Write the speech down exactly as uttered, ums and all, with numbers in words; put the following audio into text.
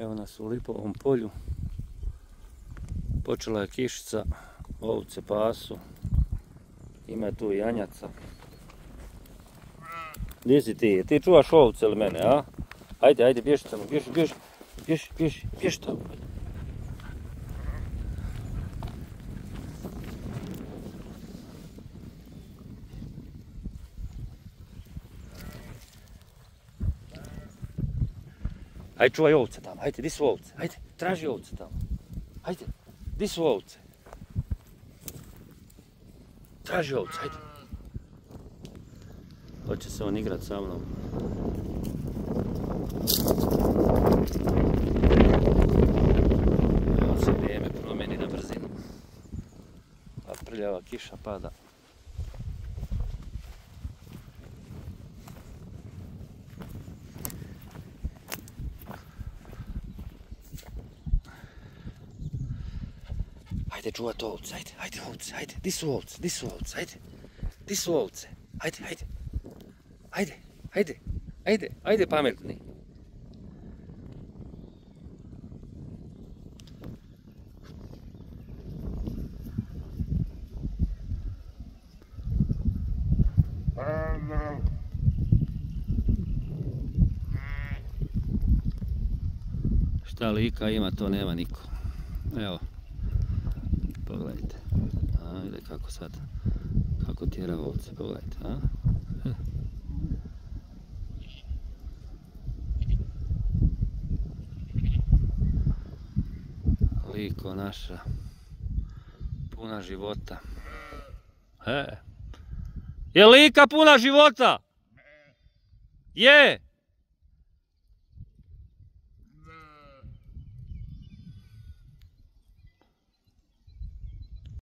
Evo nas u Lipovom polju. Počela je kišica, ovce pasu. Ima tu i janjaca. Gdje si ti? Ti čuvaš ovce ili mene, a? Ajde, ajde, bježi tamo, bježi, bježi, bježi, bježi, bježi tamo. Ajde, čuvaj ovce tamo, ajde, di su ovce? Ajde, traži ovce tamo. Ajde, di su ovce? Traži ovce, ajde. Hoće se on igrat sa mnom. Evo se vrijeme promijeni na brzinu. Pa prljava kiša pada. Ajde, čuvat ovce, ajde, ajde ovce, ajde, di su ovce, di su ovce, ajde, di su ovce, ajde, ajde, ajde, ajde, ajde, ajde pametni. Šta lika ima, to nema niko. Evo. Pogledajte, ajde kako sad, kako tjera ovce, pogledajte, a? Liko naša, puna života. E, je Lika puna života? Je!